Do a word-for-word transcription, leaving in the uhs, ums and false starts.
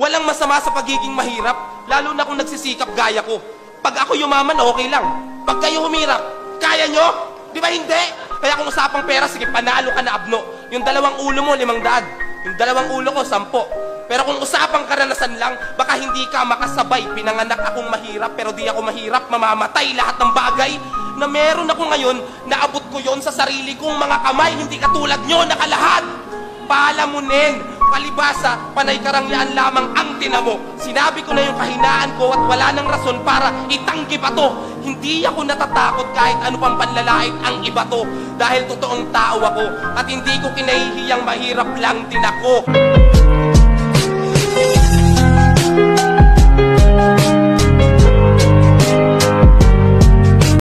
Walang masama sa pagiging mahirap, lalo na kung nagsisikap gaya ko. Pag ako yumaman, okay lang. Pag kayo humirap, kaya nyo? Di ba hindi? Kaya kung usapang pera, sige, panalo ka na abno. Yung dalawang ulo mo, limang daan. Yung dalawang ulo ko, sampo. Pero kung usapang karanasan lang, baka hindi ka makasabay. Pinanganak akong mahirap, pero di ako mahirap. Mamamatay lahat ng bagay na meron ako ngayon. Naabot ko yon sa sarili kong mga kamay. Hindi katulad nyo, nakalahat. Paalamunin, palibasa, panay karangyaan lamang ang tinamo. Sinabi ko na yung kahinaan ko at wala nang rason para itanggi pa to. Hindi ako natatakot kahit ano pang panlalait ang iba to. Dahil totoong tao ako at hindi ko kinahihiyang mahirap lang din ako.